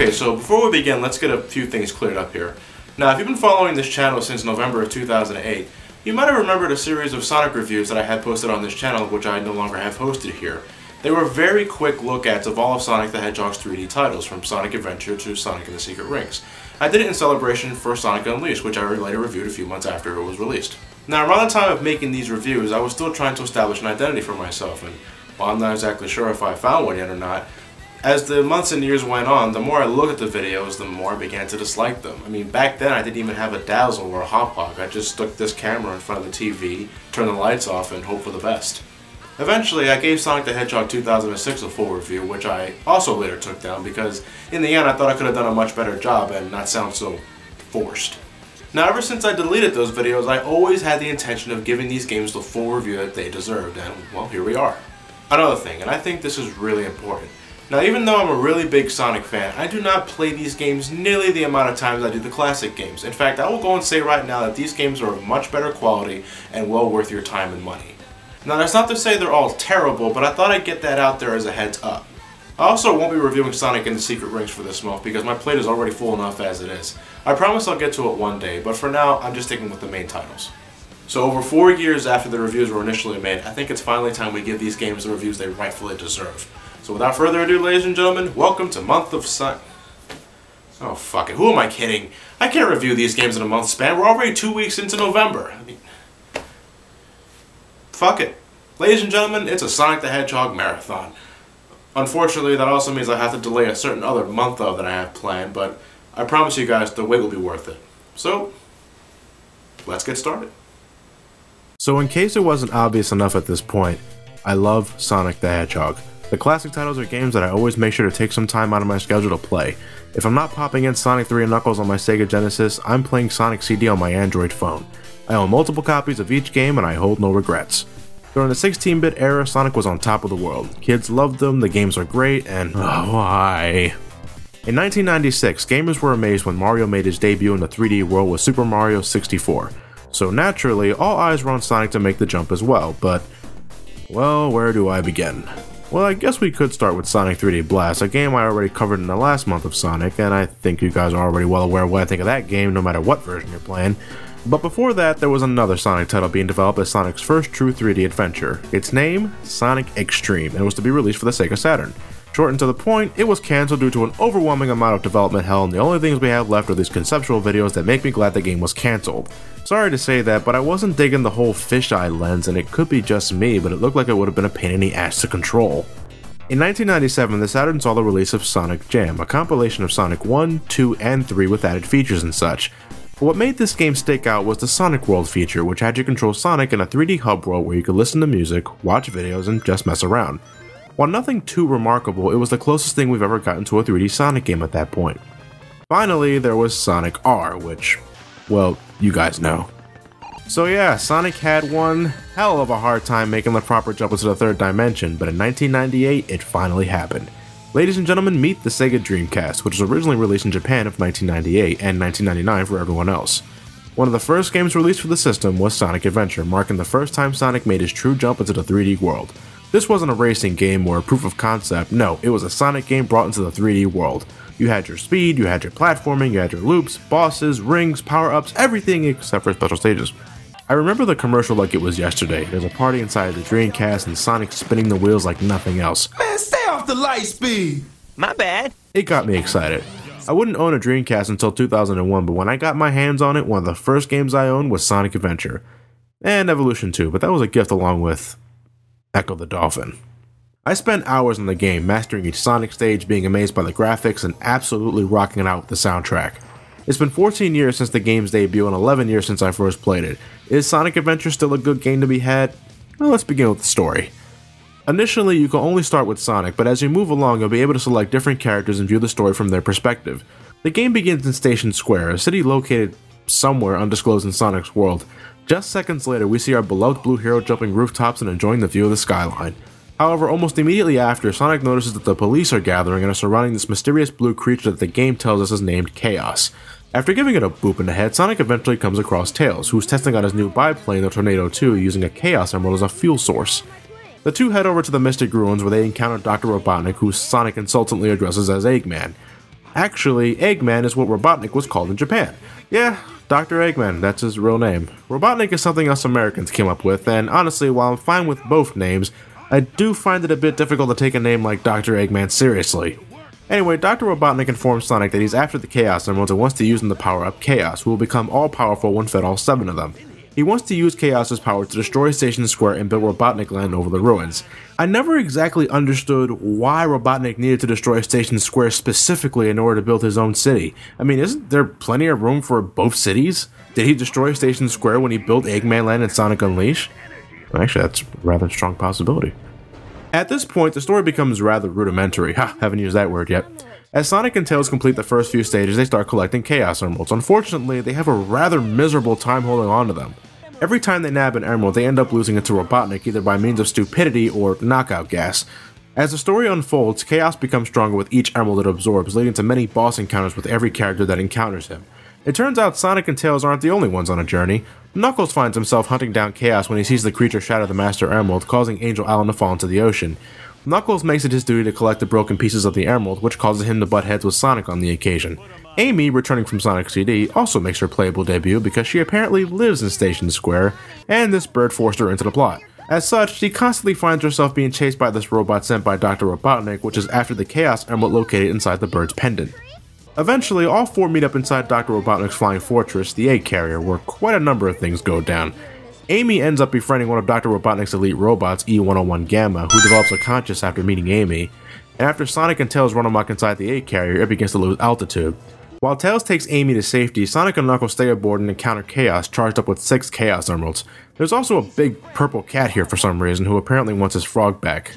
Okay, so before we begin, let's get a few things cleared up here. Now, if you've been following this channel since November of 2008, you might have remembered a series of Sonic reviews that I had posted on this channel, which I no longer have hosted here. They were very quick look-ats of all of Sonic the Hedgehog's 3D titles, from Sonic Adventure to Sonic and the Secret Rings. I did it in celebration for Sonic Unleashed, which I later reviewed a few months after it was released. Now, around the time of making these reviews, I was still trying to establish an identity for myself, and while I'm not exactly sure if I found one yet or not, as the months and years went on, the more I looked at the videos, the more I began to dislike them. I mean, back then I didn't even have a Dazzle or a Hot Pock. I just stuck this camera in front of the TV, turned the lights off, and hoped for the best. Eventually, I gave Sonic the Hedgehog 2006 a full review, which I also later took down because, in the end, I thought I could have done a much better job and not sound so forced. Now, ever since I deleted those videos, I always had the intention of giving these games the full review that they deserved, and, well, here we are. Another thing, and I think this is really important. Now, even though I'm a really big Sonic fan, I do not play these games nearly the amount of times I do the classic games. In fact, I will go and say right now that these games are of much better quality and well worth your time and money. Now, that's not to say they're all terrible, but I thought I'd get that out there as a heads up. I also won't be reviewing Sonic and the Secret Rings for this month because my plate is already full enough as it is. I promise I'll get to it one day, but for now, I'm just sticking with the main titles. So over 4 years after the reviews were initially made, I think it's finally time we give these games the reviews they rightfully deserve. So without further ado, ladies and gentlemen, welcome to Month of Oh, fuck it. Who am I kidding? I can't review these games in a month span. We're already 2 weeks into November. I mean, fuck it. Ladies and gentlemen, it's a Sonic the Hedgehog marathon. Unfortunately, that also means I have to delay a certain other month of that I have planned, but I promise you guys the wait will be worth it. So, let's get started. So in case it wasn't obvious enough at this point, I love Sonic the Hedgehog. The classic titles are games that I always make sure to take some time out of my schedule to play. If I'm not popping in Sonic 3 and Knuckles on my Sega Genesis, I'm playing Sonic CD on my Android phone. I own multiple copies of each game and I hold no regrets. During the 16-bit era, Sonic was on top of the world. Kids loved them, the games are great, and why? In 1996, gamers were amazed when Mario made his debut in the 3D world with Super Mario 64. So naturally, all eyes were on Sonic to make the jump as well, but, well, where do I begin? Well, I guess we could start with Sonic 3D Blast, a game I already covered in the last month of Sonic, and I think you guys are already well aware of what I think of that game, no matter what version you're playing. But before that, there was another Sonic title being developed as Sonic's first true 3D adventure. Its name, Sonic X-treme, and was to be released for the Sega Saturn. Short and to the point, it was cancelled due to an overwhelming amount of development hell, and the only things we have left are these conceptual videos that make me glad the game was cancelled. Sorry to say that, but I wasn't digging the whole fisheye lens, and it could be just me, but it looked like it would have been a pain in the ass to control. In 1997, the Saturn saw the release of Sonic Jam, a compilation of Sonic 1, 2, and 3 with added features and such. But what made this game stick out was the Sonic World feature, which had you control Sonic in a 3D hub world where you could listen to music, watch videos, and just mess around. While nothing too remarkable, it was the closest thing we've ever gotten to a 3D Sonic game at that point. Finally, there was Sonic R, which, well, you guys know. So yeah, Sonic had one hell of a hard time making the proper jump into the third dimension, but in 1998, it finally happened. Ladies and gentlemen, meet the Sega Dreamcast, which was originally released in Japan of 1998 and 1999 for everyone else. One of the first games released for the system was Sonic Adventure, marking the first time Sonic made his true jump into the 3D world. This wasn't a racing game or a proof of concept, no, it was a Sonic game brought into the 3D world. You had your speed, you had your platforming, you had your loops, bosses, rings, power-ups, everything except for special stages. I remember the commercial like it was yesterday. There's a party inside the Dreamcast and Sonic spinning the wheels like nothing else. Man, stay off the light speed! My bad. It got me excited. I wouldn't own a Dreamcast until 2001, but when I got my hands on it, one of the first games I owned was Sonic Adventure. And Evolution 2, but that was a gift along with Echo the Dolphin. I spent hours in the game, mastering each Sonic stage, being amazed by the graphics, and absolutely rocking it out with the soundtrack. It's been 14 years since the game's debut and 11 years since I first played it. Is Sonic Adventure still a good game to be had? Well, let's begin with the story. Initially, you can only start with Sonic, but as you move along, you'll be able to select different characters and view the story from their perspective. The game begins in Station Square, a city located somewhere undisclosed in Sonic's world. Just seconds later, we see our beloved blue hero jumping rooftops and enjoying the view of the skyline. However, almost immediately after, Sonic notices that the police are gathering and are surrounding this mysterious blue creature that the game tells us is named Chaos. After giving it a boop in the head, Sonic eventually comes across Tails, who's testing out his new biplane, the Tornado 2, using a Chaos Emerald as a fuel source. The two head over to the Mystic Ruins where they encounter Dr. Robotnik, who Sonic insultantly addresses as Eggman. Actually, Eggman is what Robotnik was called in Japan. Yeah, Dr. Eggman, that's his real name. Robotnik is something us Americans came up with, and honestly, while I'm fine with both names, I do find it a bit difficult to take a name like Dr. Eggman seriously. Anyway, Dr. Robotnik informs Sonic that he's after the Chaos Emeralds and wants to use them to power up Chaos, who will become all-powerful when fed all 7 of them. He wants to use Chaos's power to destroy Station Square and build Robotnik Land over the ruins. I never exactly understood why Robotnik needed to destroy Station Square specifically in order to build his own city. I mean, isn't there plenty of room for both cities? Did he destroy Station Square when he built Eggman Land and Sonic Unleashed? Actually, that's a rather strong possibility. At this point, the story becomes rather rudimentary. Haven't used that word yet. As Sonic and Tails complete the first few stages, they start collecting Chaos Emeralds. Unfortunately, they have a rather miserable time holding on to them. Every time they nab an emerald, they end up losing it to Robotnik either by means of stupidity or knockout gas. As the story unfolds, Chaos becomes stronger with each emerald it absorbs, leading to many boss encounters with every character that encounters him. It turns out Sonic and Tails aren't the only ones on a journey. Knuckles finds himself hunting down Chaos when he sees the creature shatter the Master Emerald, causing Angel Allen to fall into the ocean. Knuckles makes it his duty to collect the broken pieces of the emerald, which causes him to butt heads with Sonic on the occasion. Amy, returning from Sonic CD, also makes her playable debut because she apparently lives in Station Square, and this bird forced her into the plot. As such, she constantly finds herself being chased by this robot sent by Dr. Robotnik, which is after the Chaos Emerald located inside the bird's pendant. Eventually, all 4 meet up inside Dr. Robotnik's flying fortress, the egg carrier, where quite a number of things go down. Amy ends up befriending one of Dr. Robotnik's elite robots, E-101 Gamma, who develops a conscience after meeting Amy, and after Sonic and Tails run amok inside the egg carrier, it begins to lose altitude. While Tails takes Amy to safety, Sonic and Knuckles stay aboard and encounter Chaos, charged up with 6 Chaos Emeralds. There's also a big purple cat here for some reason, who apparently wants his frog back.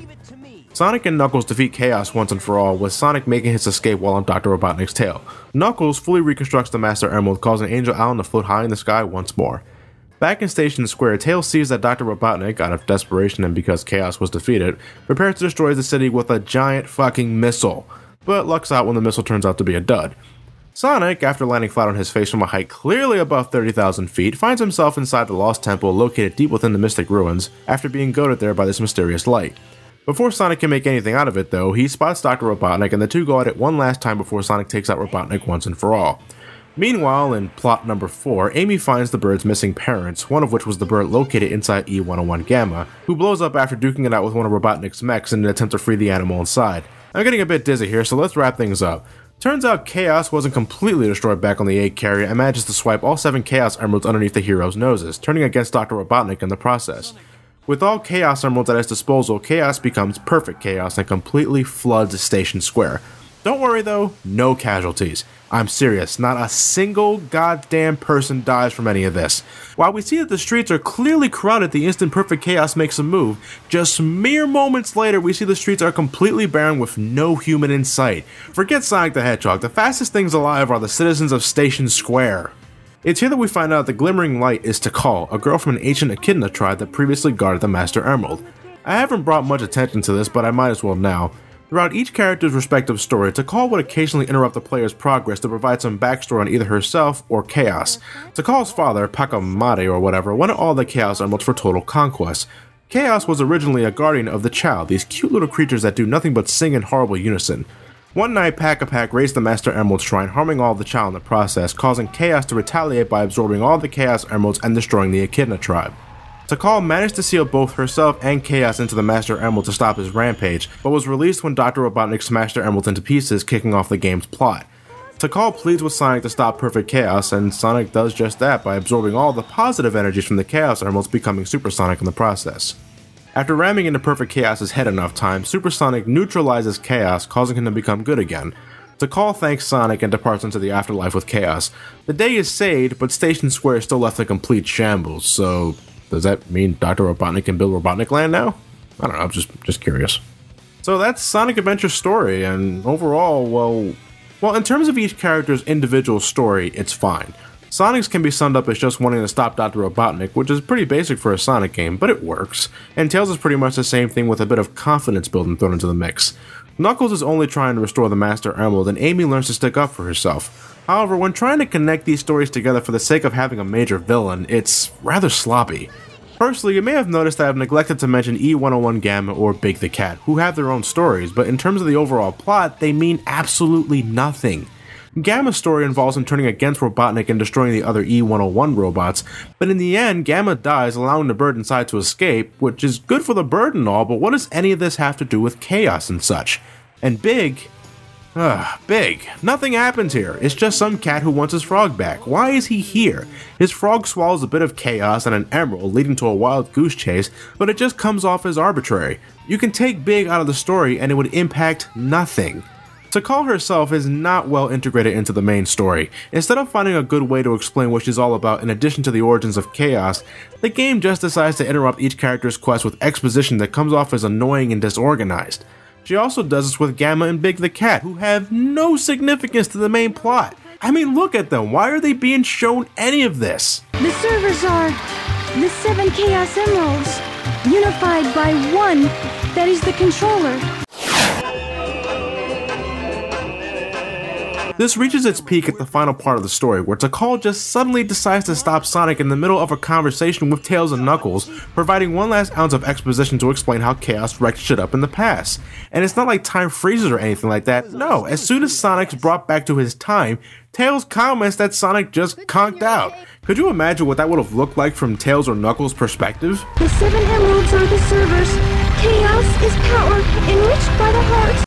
Sonic and Knuckles defeat Chaos once and for all, with Sonic making his escape while on Dr. Robotnik's tail. Knuckles fully reconstructs the Master Emerald, causing Angel Allen to float high in the sky once more. Back in Station Square, Tails sees that Dr. Robotnik, out of desperation and because Chaos was defeated, prepares to destroy the city with a giant fucking missile, but lucks out when the missile turns out to be a dud. Sonic, after landing flat on his face from a height clearly above 30,000 feet, finds himself inside the Lost Temple located deep within the Mystic Ruins, after being goaded there by this mysterious light. Before Sonic can make anything out of it though, he spots Dr. Robotnik and the two go at it one last time before Sonic takes out Robotnik once and for all. Meanwhile, in plot number 4, Amy finds the bird's missing parents, one of which was the bird located inside E-101 Gamma, who blows up after duking it out with one of Robotnik's mechs in an attempt to free the animal inside. I'm getting a bit dizzy here, so let's wrap things up. Turns out Chaos wasn't completely destroyed back on the egg carrier and manages to swipe all 7 Chaos Emeralds underneath the hero's noses, turning against Dr. Robotnik in the process. With all Chaos Emeralds at his disposal, Chaos becomes perfect Chaos and completely floods Station Square. Don't worry though, no casualties. I'm serious, not a single goddamn person dies from any of this. While we see that the streets are clearly crowded the instant Perfect Chaos makes a move, just mere moments later we see the streets are completely barren with no human in sight. Forget Sonic the Hedgehog, the fastest things alive are the citizens of Station Square. It's here that we find out the glimmering light is Tikal, a girl from an ancient Echidna tribe that previously guarded the Master Emerald. I haven't brought much attention to this, but I might as well now. Throughout each character's respective story, Tikal would occasionally interrupt the player's progress to provide some backstory on either herself or Chaos. Tikal's father, Pakamade or whatever, wanted all the Chaos Emeralds for total conquest. Chaos was originally a guardian of the Chow, these cute little creatures that do nothing but sing in horrible unison. One night, Pack raised the Master Emerald Shrine, harming all the Chow in the process, causing Chaos to retaliate by absorbing all the Chaos Emeralds and destroying the Echidna tribe. Tikal managed to seal both herself and Chaos into the Master Emerald to stop his rampage, but was released when Dr. Robotnik smashed her emeralds into pieces, kicking off the game's plot. Tikal pleads with Sonic to stop Perfect Chaos, and Sonic does just that by absorbing all the positive energies from the Chaos Emeralds, becoming Supersonic in the process. After ramming into Perfect Chaos's head enough times, Supersonic neutralizes Chaos, causing him to become good again. Tikal thanks Sonic and departs into the afterlife with Chaos. The day is saved, but Station Square is still left in complete shambles, so does that mean Dr. Robotnik can build Robotnik Land now? I don't know, I'm just curious. So that's Sonic Adventure's story, and overall, well, in terms of each character's individual story, it's fine. Sonic's can be summed up as just wanting to stop Dr. Robotnik, which is pretty basic for a Sonic game, but it works. And Tails is pretty much the same thing with a bit of confidence building thrown into the mix. Knuckles is only trying to restore the Master Emerald, and Amy learns to stick up for herself. However, when trying to connect these stories together for the sake of having a major villain, it's rather sloppy. Firstly, you may have noticed that I've neglected to mention E101 Gamma or Big the Cat, who have their own stories, but in terms of the overall plot, they mean absolutely nothing. Gamma's story involves him turning against Robotnik and destroying the other E101 robots, but in the end, Gamma dies, allowing the bird inside to escape, which is good for the bird and all, but what does any of this have to do with chaos and such? And Big, nothing happens here. It's just some cat who wants his frog back. Why is he here? His frog swallows a bit of chaos and an emerald, leading to a wild goose chase, but it just comes off as arbitrary. You can take Big out of the story and it would impact nothing. Tikal herself is not well integrated into the main story. Instead of finding a good way to explain what she's all about in addition to the origins of chaos, the game just decides to interrupt each character's quest with exposition that comes off as annoying and disorganized. She also does this with Gamma and Big the Cat, who have no significance to the main plot. I mean, look at them, why are they being shown any of this? The servers are the 7 Chaos Emeralds, unified by one that is the controller. This reaches its peak at the final part of the story, where Tikal just suddenly decides to stop Sonic in the middle of a conversation with Tails and Knuckles, providing one last ounce of exposition to explain how Chaos wrecked shit up in the past. And it's not like time freezes or anything like that, no, as soon as Sonic's brought back to his time, Tails comments that Sonic just conked out. Could you imagine what that would have looked like from Tails or Knuckles' perspective? The 7 Emeralds are the servers. Chaos is power, enriched by the heart.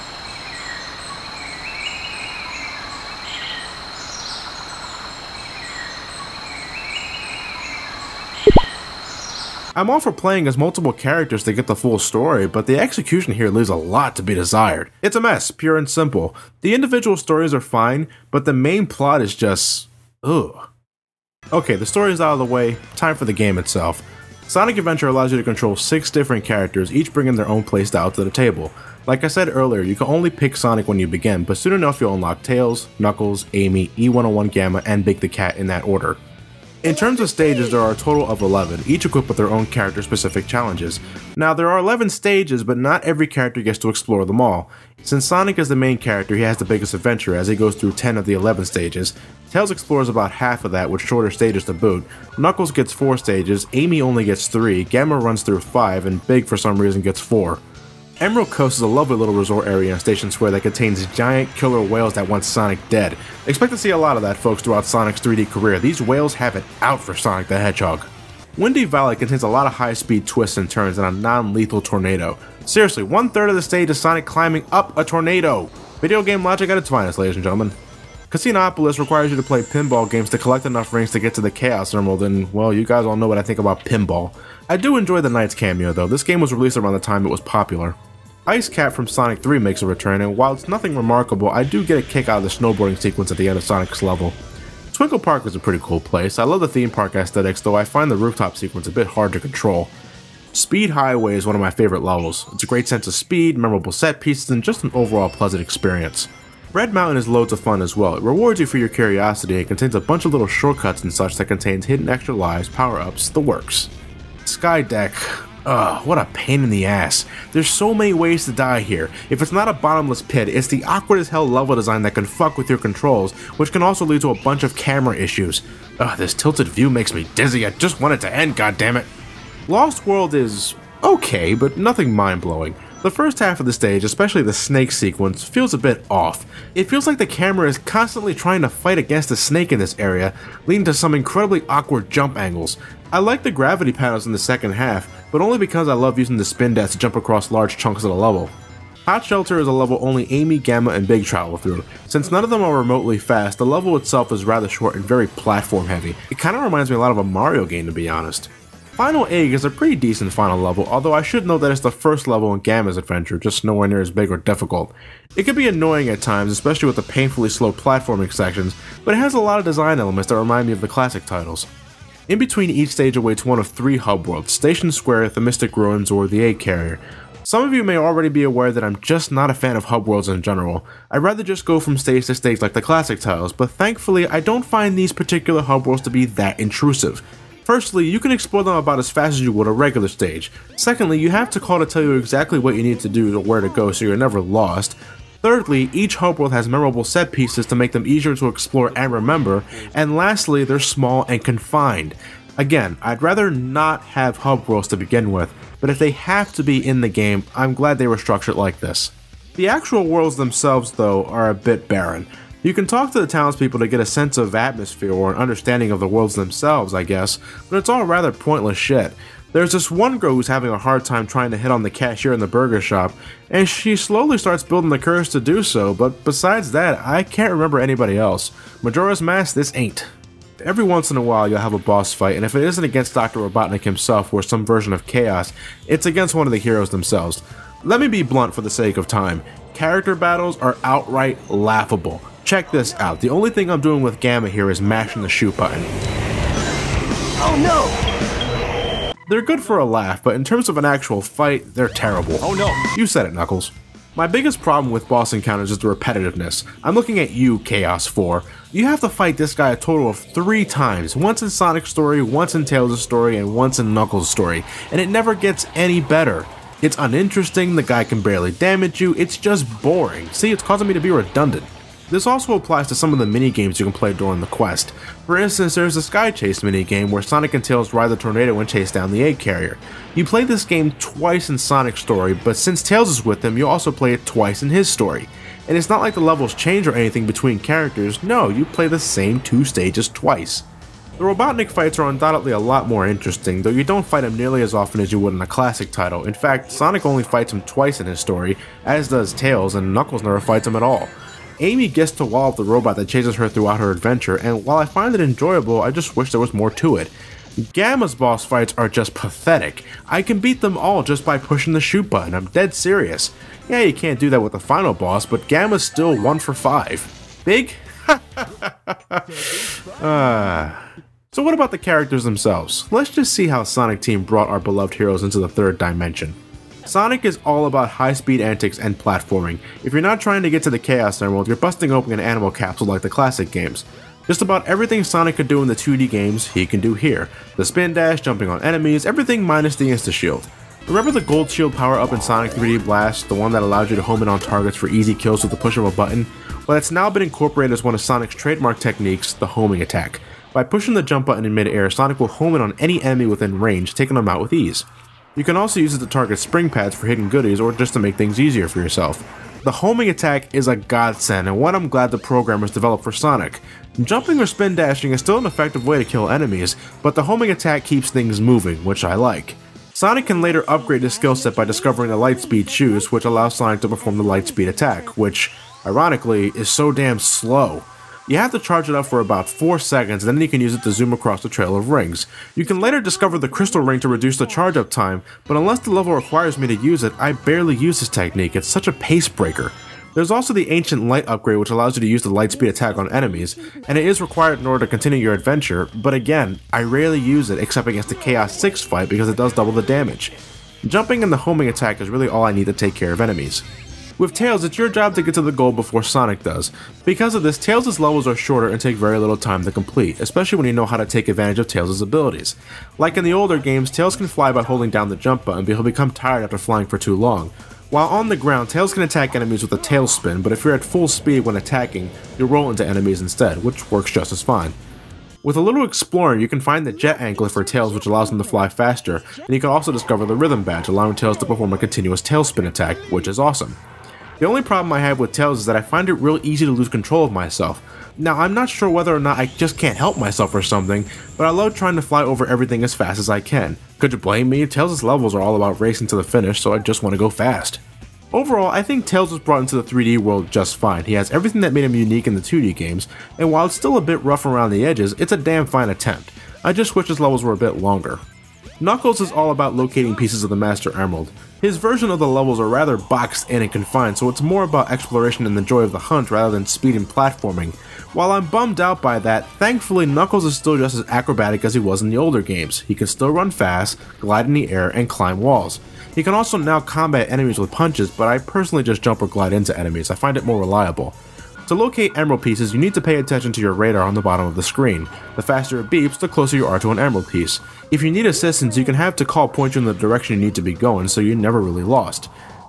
I'm all for playing as multiple characters to get the full story, but the execution here leaves a lot to be desired. It's a mess, pure and simple. The individual stories are fine, but the main plot is just... ugh. Okay, the story is out of the way, time for the game itself. Sonic Adventure allows you to control 6 different characters, each bringing their own playstyle to the table. Like I said earlier, you can only pick Sonic when you begin, but soon enough you'll unlock Tails, Knuckles, Amy, E101 Gamma, and Big the Cat in that order. In terms of stages, there are a total of 11, each equipped with their own character-specific challenges. Now, there are 11 stages, but not every character gets to explore them all. Since Sonic is the main character, he has the biggest adventure as he goes through 10 of the 11 stages. Tails explores about half of that with shorter stages to boot. Knuckles gets 4 stages, Amy only gets 3, Gamma runs through 5, and Big for some reason gets 4. Emerald Coast is a lovely little resort area in Station Square that contains giant killer whales that want Sonic dead. Expect to see a lot of that, folks, throughout Sonic's 3D career. These whales have it out for Sonic the Hedgehog. Windy Valley contains a lot of high-speed twists and turns and a non-lethal tornado. Seriously, 1/3 of the stage is Sonic climbing up a tornado! Video game logic at its finest, ladies and gentlemen. Casinopolis requires you to play pinball games to collect enough rings to get to the Chaos Emerald, and, well, you guys all know what I think about pinball. I do enjoy the Knights cameo, though. This game was released around the time it was popular. Ice Cat from Sonic 3 makes a return, and while it's nothing remarkable, I do get a kick out of the snowboarding sequence at the end of Sonic's level. Twinkle Park is a pretty cool place. I love the theme park aesthetics, though I find the rooftop sequence a bit hard to control. Speed Highway is one of my favorite levels. It's a great sense of speed, memorable set pieces, and just an overall pleasant experience. Red Mountain is loads of fun as well. It rewards you for your curiosity and contains a bunch of little shortcuts and such that contains hidden extra lives, power-ups, the works. Sky Deck. Ugh, what a pain in the ass. There's so many ways to die here. If it's not a bottomless pit, it's the awkward as hell level design that can fuck with your controls, which can also lead to a bunch of camera issues. Ugh, this tilted view makes me dizzy. I just want it to end, goddammit. Lost World is okay, but nothing mind-blowing. The first half of the stage, especially the snake sequence, feels a bit off. It feels like the camera is constantly trying to fight against a snake in this area, leading to some incredibly awkward jump angles. I like the gravity panels in the second half, but only because I love using the spin dash to jump across large chunks of the level. Hot Shelter is a level only Amy, Gamma, and Big travel through. Since none of them are remotely fast, the level itself is rather short and very platform heavy. It kinda reminds me a lot of a Mario game, to be honest. Final Egg is a pretty decent final level, although I should note that it's the first level in Gamma's adventure, just nowhere near as big or difficult. It can be annoying at times, especially with the painfully slow platforming sections, but it has a lot of design elements that remind me of the classic titles. In between each stage awaits one of 3 hub worlds, Station Square, the Mystic Ruins, or the Egg Carrier. Some of you may already be aware that I'm just not a fan of hub worlds in general. I'd rather just go from stage to stage like the classic titles, but thankfully I don't find these particular hub worlds to be that intrusive. Firstly, you can explore them about as fast as you would a regular stage. Secondly, you have Tikal to tell you exactly what you need to do or where to go so you're never lost. Thirdly, each hub world has memorable set pieces to make them easier to explore and remember. And lastly, they're small and confined. Again, I'd rather not have hub worlds to begin with, but if they have to be in the game, I'm glad they were structured like this. The actual worlds themselves, though, are a bit barren. You can talk to the townspeople to get a sense of atmosphere or an understanding of the worlds themselves, I guess, but it's all rather pointless shit. There's this one girl who's having a hard time trying to hit on the cashier in the burger shop, and she slowly starts building the courage to do so, but besides that, I can't remember anybody else. Majora's Mask, this ain't. Every once in a while you'll have a boss fight, and if it isn't against Dr. Robotnik himself or some version of Chaos, it's against one of the heroes themselves. Let me be blunt for the sake of time. Character battles are outright laughable. Check this out, the only thing I'm doing with Gamma here is mashing the shoot button. Oh no! They're good for a laugh, but in terms of an actual fight, they're terrible. Oh no! You said it, Knuckles. My biggest problem with boss encounters is the repetitiveness. I'm looking at you, Chaos 4. You have to fight this guy a total of 3 times, once in Sonic's story, once in Tails' story, and once in Knuckles' story, and it never gets any better. It's uninteresting, the guy can barely damage you, it's just boring. See, it's causing me to be redundant. This also applies to some of the mini-games you can play during the quest. For instance, there's the Sky Chase mini-game where Sonic and Tails ride the tornado and chase down the egg carrier. You play this game twice in Sonic's story, but since Tails is with him, you also play it twice in his story. And it's not like the levels change or anything between characters, no, you play the same 2 stages twice. The Robotnik fights are undoubtedly a lot more interesting, though you don't fight him nearly as often as you would in a classic title. In fact, Sonic only fights him twice in his story, as does Tails, and Knuckles never fights him at all. Amy gets to wall up the robot that chases her throughout her adventure, and while I find it enjoyable, I just wish there was more to it. Gamma's boss fights are just pathetic. I can beat them all just by pushing the shoot button, I'm dead serious. Yeah, you can't do that with the final boss, but Gamma's still 1 for 5. Big? So what about the characters themselves? Let's just see how Sonic Team brought our beloved heroes into the 3rd dimension. Sonic is all about high-speed antics and platforming. If you're not trying to get to the Chaos Emerald, you're busting open an animal capsule like the classic games. Just about everything Sonic could do in the 2D games, he can do here. The spin dash, jumping on enemies, everything minus the insta-shield. Remember the gold shield power-up in Sonic 3D Blast, the one that allowed you to home in on targets for easy kills with the push of a button? Well, it's now been incorporated as one of Sonic's trademark techniques, the homing attack. By pushing the jump button in mid-air, Sonic will home in on any enemy within range, taking them out with ease. You can also use it to target spring pads for hidden goodies or just to make things easier for yourself. The homing attack is a godsend and one I'm glad the programmers developed for Sonic. Jumping or spin dashing is still an effective way to kill enemies, but the homing attack keeps things moving, which I like. Sonic can later upgrade his skill set by discovering the Lightspeed shoes, which allows Sonic to perform the Lightspeed attack, which, ironically, is so damn slow. You have to charge it up for about 4 seconds, and then you can use it to zoom across the trail of rings. You can later discover the crystal ring to reduce the charge up time, but unless the level requires me to use it, I barely use this technique, it's such a pace breaker. There's also the Ancient Light upgrade, which allows you to use the Lightspeed attack on enemies, and it is required in order to continue your adventure, but again, I rarely use it except against the Chaos 6 fight because it does double the damage. Jumping and the homing attack is really all I need to take care of enemies. With Tails, it's your job to get to the goal before Sonic does. Because of this, Tails' levels are shorter and take very little time to complete, especially when you know how to take advantage of Tails' abilities. Like in the older games, Tails can fly by holding down the jump button, but he'll become tired after flying for too long. While on the ground, Tails can attack enemies with a tail spin, but if you're at full speed when attacking, you'll roll into enemies instead, which works just as fine. With a little exploring, you can find the jet anklet for Tails, which allows him to fly faster, and you can also discover the rhythm badge, allowing Tails to perform a continuous tailspin attack, which is awesome. The only problem I have with Tails is that I find it real easy to lose control of myself. Now, I'm not sure whether or not I just can't help myself or something, but I love trying to fly over everything as fast as I can. Could you blame me? Tails' levels are all about racing to the finish, so I just want to go fast. Overall, I think Tails was brought into the 3D world just fine. He has everything that made him unique in the 2D games, and while it's still a bit rough around the edges, it's a damn fine attempt. I just wish his levels were a bit longer. Knuckles is all about locating pieces of the Master Emerald. His version of the levels are rather boxed in and confined, so it's more about exploration and the joy of the hunt rather than speed and platforming. While I'm bummed out by that, thankfully Knuckles is still just as acrobatic as he was in the older games. He can still run fast, glide in the air, and climb walls. He can also now combat enemies with punches, but I personally just jump or glide into enemies. I find it more reliable. To locate emerald pieces, you need to pay attention to your radar on the bottom of the screen. The faster it beeps, the closer you are to an emerald piece. If you need assistance, you can have Tikal point you in the direction you need to be going, so you're never really lost.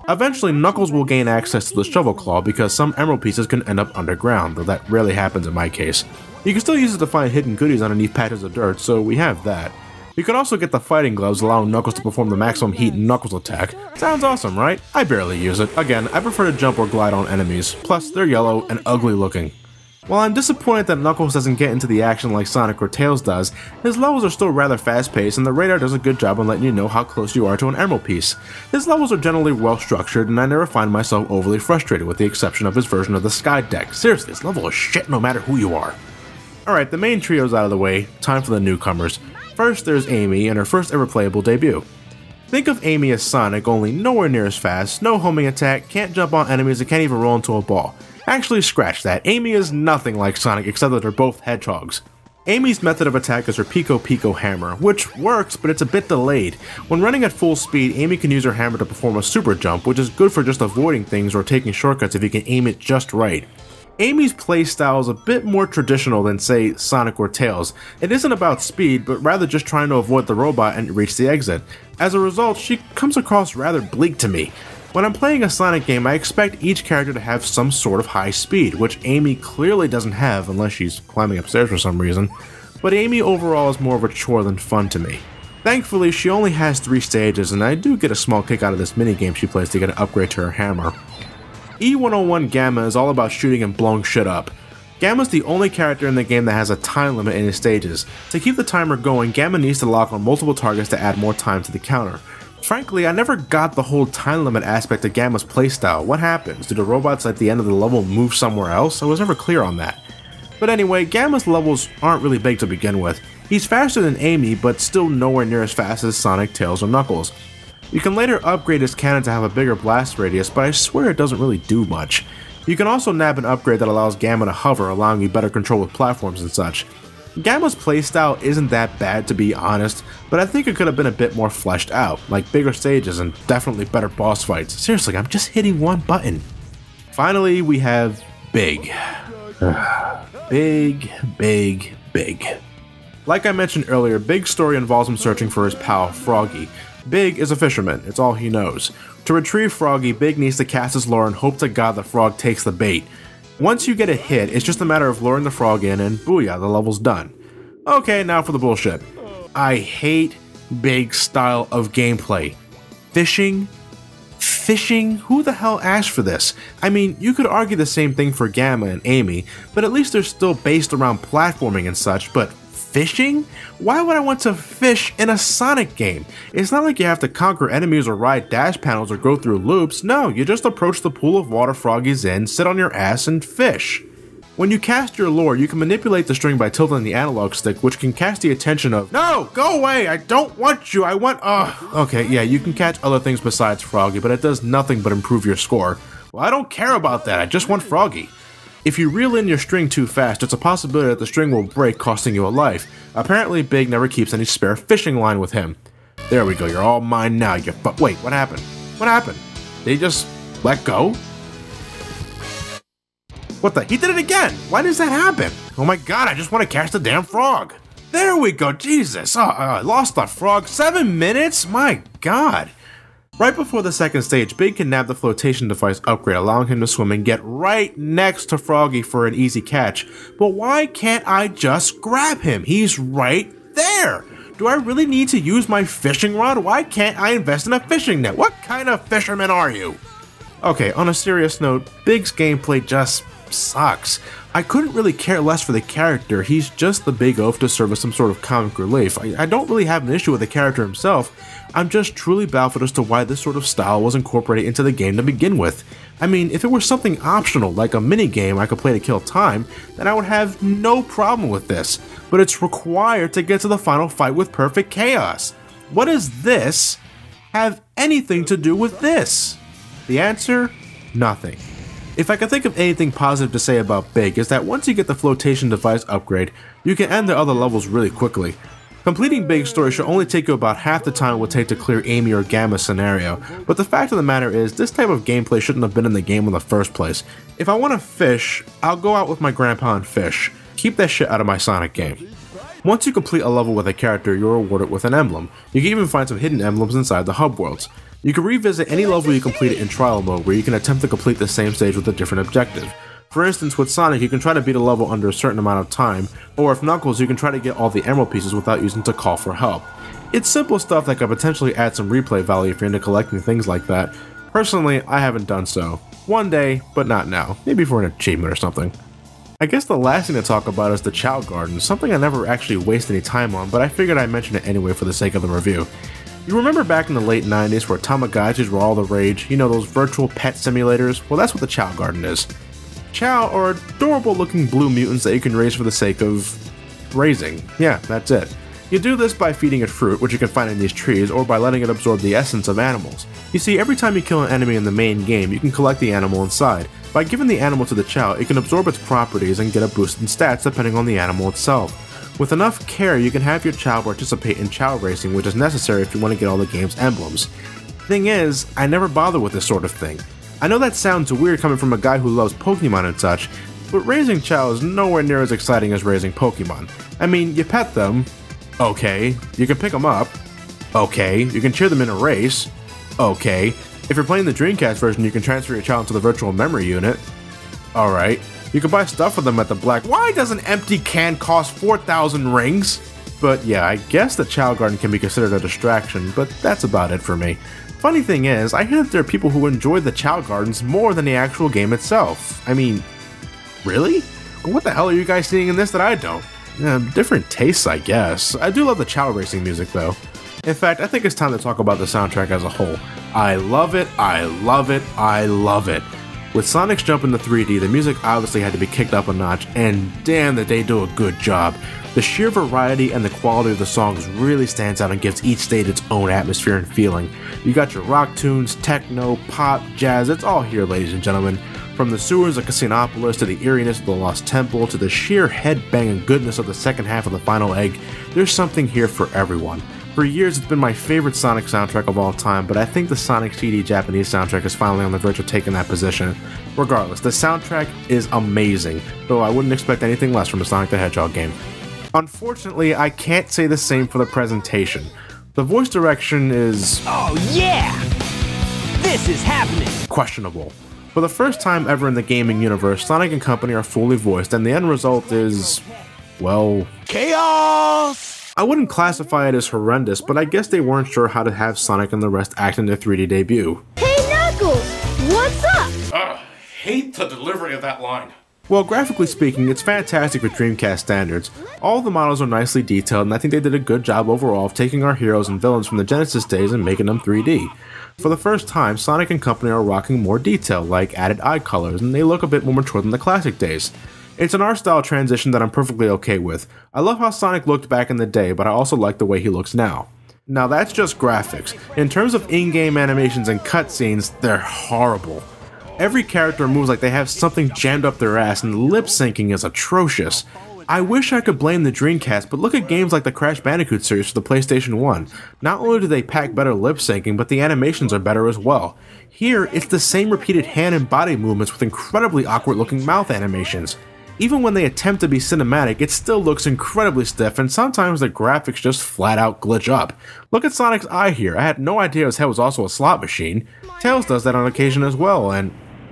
Eventually, Knuckles will gain access to the Shovel Claw because some emerald pieces can end up underground, though that rarely happens in my case. You can still use it to find hidden goodies underneath patches of dirt, so we have that. You can also get the fighting gloves, allowing Knuckles to perform the maximum heat Knuckles attack. Sounds awesome, right? I barely use it. Again, I prefer to jump or glide on enemies, plus they're yellow and ugly looking. While I'm disappointed that Knuckles doesn't get into the action like Sonic or Tails does, his levels are still rather fast-paced and the radar does a good job on letting you know how close you are to an emerald piece. His levels are generally well structured and I never find myself overly frustrated with the exception of his version of the Sky Deck. Seriously, this level is shit no matter who you are. Alright, the main trio's out of the way, time for the newcomers. First there's Amy and her first ever playable debut. Think of Amy as Sonic, only nowhere near as fast, no homing attack, can't jump on enemies and can't even roll into a ball. Actually, scratch that. Amy is nothing like Sonic except that they're both hedgehogs. Amy's method of attack is her Pico Pico hammer, which works, but it's a bit delayed. When running at full speed, Amy can use her hammer to perform a super jump, which is good for just avoiding things or taking shortcuts if you can aim it just right. Amy's playstyle is a bit more traditional than, say, Sonic or Tails. It isn't about speed, but rather just trying to avoid the robot and reach the exit. As a result, she comes across rather bleak to me. When I'm playing a Sonic game, I expect each character to have some sort of high speed, which Amy clearly doesn't have unless she's climbing upstairs for some reason, but Amy overall is more of a chore than fun to me. Thankfully, she only has 3 stages, and I do get a small kick out of this minigame she plays to get an upgrade to her hammer. E101 Gamma is all about shooting and blowing shit up. Gamma's the only character in the game that has a time limit in his stages. To keep the timer going, Gamma needs to lock on multiple targets to add more time to the counter. Frankly, I never got the whole time limit aspect of Gamma's playstyle. What happens? Do the robots at the end of the level move somewhere else? I was never clear on that. But anyway, Gamma's levels aren't really big to begin with. He's faster than Amy, but still nowhere near as fast as Sonic, Tails, or Knuckles. You can later upgrade his cannon to have a bigger blast radius, but I swear it doesn't really do much. You can also nab an upgrade that allows Gamma to hover, allowing you better control with platforms and such. Gamma's playstyle isn't that bad to be honest, but I think it could have been a bit more fleshed out, like bigger stages and definitely better boss fights. Seriously, I'm just hitting one button. Finally, we have Big. Big. Like I mentioned earlier, Big's story involves him searching for his pal, Froggy. Big is a fisherman, it's all he knows. To retrieve Froggy, Big needs to cast his lure and hope to God the frog takes the bait. Once you get a hit, it's just a matter of luring the frog in and booyah, the level's done. Okay, now for the bullshit. I hate Big's style of gameplay. Fishing? Who the hell asked for this? I mean, you could argue the same thing for Gamma and Amy, but at least they're still based around platforming and such, but fishing? Why would I want to fish in a Sonic game? It's not like you have to conquer enemies or ride dash panels or go through loops. No, you just approach the pool of water Froggy's in, sit on your ass, and fish. When you cast your lure, you can manipulate the string by tilting the analog stick, which can catch the attention of, "No, go away, I don't want you, I want, Okay, yeah, you can catch other things besides Froggy, but it does nothing but improve your score. Well, I don't care about that, I just want Froggy. If you reel in your string too fast, it's a possibility that the string will break, costing you a life. Apparently, Big never keeps any spare fishing line with him. There we go, you're all mine now, wait, what happened? What happened? Did he just let go? What the? He did it again! Why does that happen? Oh my god, I just want to catch the damn frog! There we go, Jesus! I lost the frog. 7 minutes? My god! Right before the second stage, Big can nab the flotation device upgrade, allowing him to swim and get right next to Froggy for an easy catch. But why can't I just grab him? He's right there! Do I really need to use my fishing rod? Why can't I invest in a fishing net? What kind of fisherman are you? Okay, on a serious note, Big's gameplay just sucks. I couldn't really care less for the character, he's just the big oaf to serve as some sort of comic relief. I don't really have an issue with the character himself, I'm just truly baffled as to why this sort of style was incorporated into the game to begin with. I mean, if it were something optional, like a minigame I could play to kill time, then I would have no problem with this, but it's required to get to the final fight with perfect chaos. What does this have anything to do with this? The answer? Nothing. If I could think of anything positive to say about Big, is that once you get the flotation device upgrade, you can end the other levels really quickly. Completing Big's story should only take you about half the time it would take to clear Amy or Gamma's scenario, but the fact of the matter is, this type of gameplay shouldn't have been in the game in the first place. If I want to fish, I'll go out with my grandpa and fish. Keep that shit out of my Sonic game. Once you complete a level with a character, you're rewarded with an emblem. You can even find some hidden emblems inside the hub worlds. You can revisit any level you completed in trial mode where you can attempt to complete the same stage with a different objective. For instance, with Sonic, you can try to beat a level under a certain amount of time, or with Knuckles, you can try to get all the emerald pieces without using to call for help. It's simple stuff that could potentially add some replay value if you're into collecting things like that. Personally, I haven't done so. One day, but not now. Maybe for an achievement or something. I guess the last thing to talk about is the Chow Garden, something I never actually waste any time on, but I figured I'd mention it anyway for the sake of the review. You remember back in the late 90s where Tamagotchis were all the rage, you know, those virtual pet simulators? Well, that's what the Chow Garden is. Chow are adorable looking blue mutants that you can raise for the sake of raising. Yeah, that's it. You do this by feeding it fruit, which you can find in these trees, or by letting it absorb the essence of animals. You see, every time you kill an enemy in the main game, you can collect the animal inside. By giving the animal to the Chow, it can absorb its properties and get a boost in stats depending on the animal itself. With enough care, you can have your Chow participate in Chow racing, which is necessary if you want to get all the game's emblems. Thing is, I never bother with this sort of thing. I know that sounds weird coming from a guy who loves Pokemon and such, but raising Chow is nowhere near as exciting as raising Pokemon. I mean, you pet them, okay, you can pick them up, okay, you can cheer them in a race, okay, if you're playing the Dreamcast version you can transfer your Chow into the virtual memory unit, alright, you can buy stuff for them at the Black. Why does an empty can cost 4,000 rings? But yeah, I guess the Chow Garden can be considered a distraction, but that's about it for me. Funny thing is, I hear that there are people who enjoy the Chow Gardens more than the actual game itself. I mean, really? What the hell are you guys seeing in this that I don't? Different tastes, I guess. I do love the Chow racing music though. In fact, I think it's time to talk about the soundtrack as a whole. I love it, I love it, I love it. With Sonic's jump into 3D, the music obviously had to be kicked up a notch, and damn that they do a good job. The sheer variety and the quality of the songs really stands out and gives each stage its own atmosphere and feeling. You got your rock tunes, techno, pop, jazz, it's all here, ladies and gentlemen. From the sewers of Casinopolis to the eeriness of the Lost Temple to the sheer head-banging goodness of the second half of the final egg, there's something here for everyone. For years, it's been my favorite Sonic soundtrack of all time, but I think the Sonic CD Japanese soundtrack is finally on the verge of taking that position. Regardless, the soundtrack is amazing, though I wouldn't expect anything less from a Sonic the Hedgehog game. Unfortunately, I can't say the same for the presentation. The voice direction is... Oh yeah! This is happening! Questionable. For the first time ever in the gaming universe, Sonic and company are fully voiced, and the end result is... well... chaos! I wouldn't classify it as horrendous, but I guess they weren't sure how to have Sonic and the rest act in their 3D debut. Hey Knuckles, what's up? Hate the delivery of that line. Well, graphically speaking, it's fantastic for Dreamcast standards. All the models are nicely detailed, and I think they did a good job overall of taking our heroes and villains from the Genesis days and making them 3D. For the first time, Sonic and company are rocking more detail, like added eye colors, and they look a bit more mature than the classic days. It's an art style transition that I'm perfectly okay with. I love how Sonic looked back in the day, but I also like the way he looks now. Now that's just graphics. In terms of in-game animations and cutscenes, they're horrible. Every character moves like they have something jammed up their ass, and the lip syncing is atrocious. I wish I could blame the Dreamcast, but look at games like the Crash Bandicoot series for the PlayStation 1. Not only do they pack better lip syncing, but the animations are better as well. Here, it's the same repeated hand and body movements with incredibly awkward looking mouth animations. Even when they attempt to be cinematic, it still looks incredibly stiff, and sometimes the graphics just flat out glitch up. Look at Sonic's eye here. I had no idea his head was also a slot machine. Tails does that on occasion as well, and...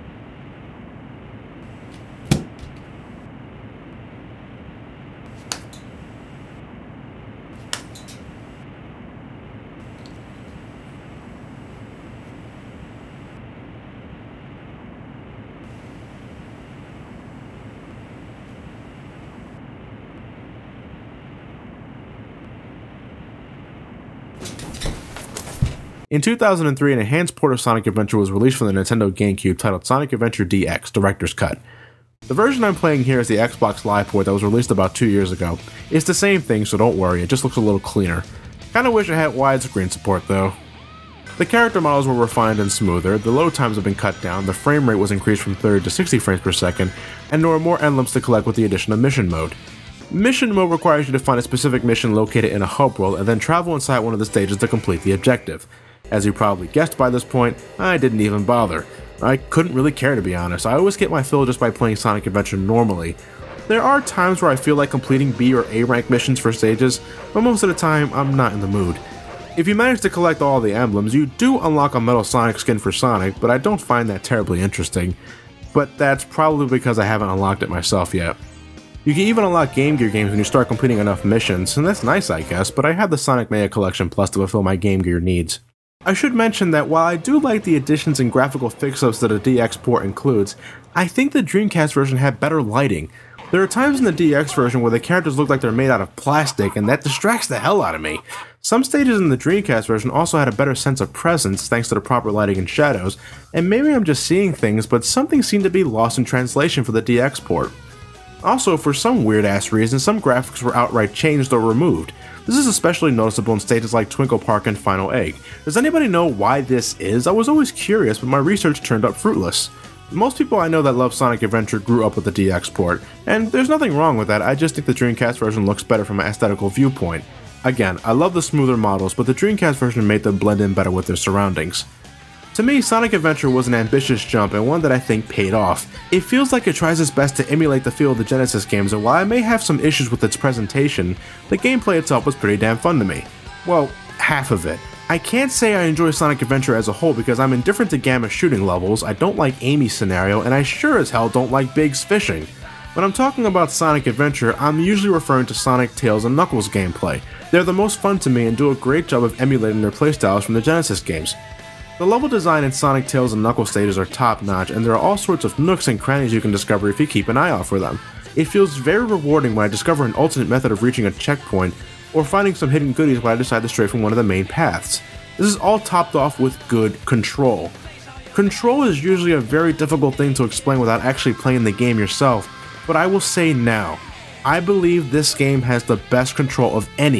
In 2003, an enhanced port of Sonic Adventure was released for the Nintendo GameCube titled Sonic Adventure DX Director's Cut. The version I'm playing here is the Xbox Live port that was released about 2 years ago. It's the same thing, so don't worry, it just looks a little cleaner. Kinda wish it had widescreen support though. The character models were refined and smoother, the load times have been cut down, the frame rate was increased from 30 to 60 frames per second, and there were more emblems to collect with the addition of Mission Mode. Mission Mode requires you to find a specific mission located in a hub world and then travel inside one of the stages to complete the objective. As you probably guessed by this point, I didn't even bother. I couldn't really care, to be honest. I always get my fill just by playing Sonic Adventure normally. There are times where I feel like completing B or A rank missions for stages, but most of the time I'm not in the mood. If you manage to collect all the emblems, you do unlock a Metal Sonic skin for Sonic, but I don't find that terribly interesting. But that's probably because I haven't unlocked it myself yet. You can even unlock Game Gear games when you start completing enough missions, and that's nice I guess, but I have the Sonic Mania Collection Plus to fulfill my Game Gear needs. I should mention that while I do like the additions and graphical fix-ups that a DX port includes, I think the Dreamcast version had better lighting. There are times in the DX version where the characters look like they're made out of plastic, and that distracts the hell out of me. Some stages in the Dreamcast version also had a better sense of presence thanks to the proper lighting and shadows, and maybe I'm just seeing things, but something seemed to be lost in translation for the DX port. Also, for some weird-ass reason, some graphics were outright changed or removed. This is especially noticeable in stages like Twinkle Park and Final Egg. Does anybody know why this is? I was always curious, but my research turned up fruitless. Most people I know that love Sonic Adventure grew up with the DX port, and there's nothing wrong with that, I just think the Dreamcast version looks better from an aesthetical viewpoint. Again, I love the smoother models, but the Dreamcast version made them blend in better with their surroundings. To me, Sonic Adventure was an ambitious jump and one that I think paid off. It feels like it tries its best to emulate the feel of the Genesis games, and while I may have some issues with its presentation, the gameplay itself was pretty damn fun to me. Well, half of it. I can't say I enjoy Sonic Adventure as a whole because I'm indifferent to Gamma shooting levels, I don't like Amy's scenario, and I sure as hell don't like Big's fishing. When I'm talking about Sonic Adventure, I'm usually referring to Sonic, Tails, and Knuckles gameplay. They're the most fun to me and do a great job of emulating their playstyles from the Genesis games. The level design in Sonic, Tails, and Knuckles stages are top notch, and there are all sorts of nooks and crannies you can discover if you keep an eye out for them. It feels very rewarding when I discover an alternate method of reaching a checkpoint, or finding some hidden goodies when I decide to stray from one of the main paths. This is all topped off with good control. Control is usually a very difficult thing to explain without actually playing the game yourself, but I will say now, I believe this game has the best control of any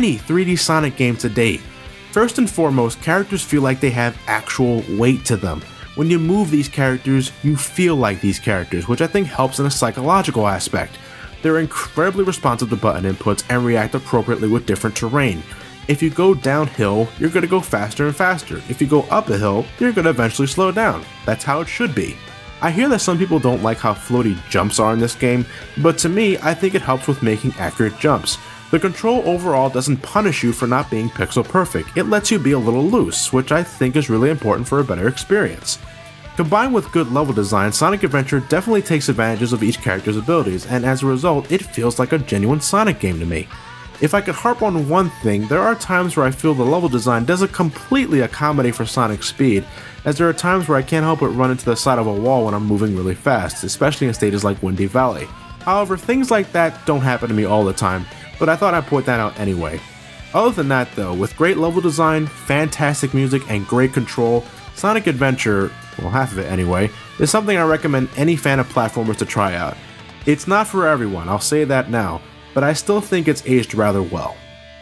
3D Sonic game to date. First and foremost, characters feel like they have actual weight to them. When you move these characters, you feel like these characters, which I think helps in a psychological aspect. They're incredibly responsive to button inputs and react appropriately with different terrain. If you go downhill, you're going to go faster and faster. If you go up a hill, you're going to eventually slow down. That's how it should be. I hear that some people don't like how floaty jumps are in this game, but to me, I think it helps with making accurate jumps. The control overall doesn't punish you for not being pixel perfect, it lets you be a little loose, which I think is really important for a better experience. Combined with good level design, Sonic Adventure definitely takes advantages of each character's abilities, and as a result, it feels like a genuine Sonic game to me. If I could harp on one thing, there are times where I feel the level design doesn't completely accommodate for Sonic's speed, as there are times where I can't help but run into the side of a wall when I'm moving really fast, especially in stages like Windy Valley. However, things like that don't happen to me all the time, but I thought I'd point that out anyway. Other than that though, with great level design, fantastic music, and great control, Sonic Adventure, well half of it anyway, is something I recommend any fan of platformers to try out. It's not for everyone, I'll say that now, but I still think it's aged rather well.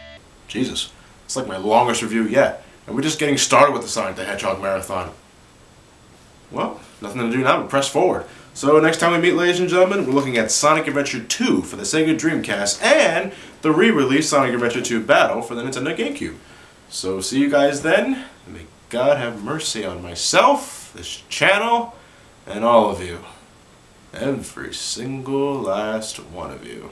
Jesus, it's like my longest review yet, and we're just getting started with the Sonic the Hedgehog Marathon. Well, nothing to do now but press forward. So next time we meet, ladies and gentlemen, we're looking at Sonic Adventure 2 for the Sega Dreamcast and the re-released Sonic Adventure 2 Battle for the Nintendo GameCube. So see you guys then, and may God have mercy on myself, this channel, and all of you. Every single last one of you.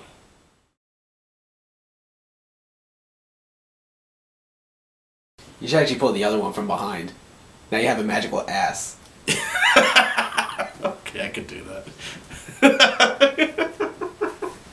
You should actually pull the other one from behind. Now you have a magical ass. Okay, I could do that.